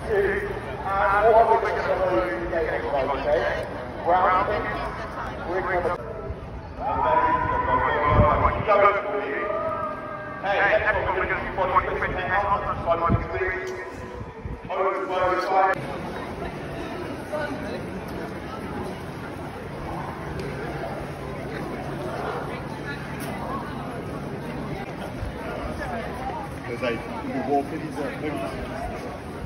And what we're going to do getting close, okay? Round six, we're going to... Hey, next one we're going to do body flips and out, side with six, over to both sides. Because you walk in,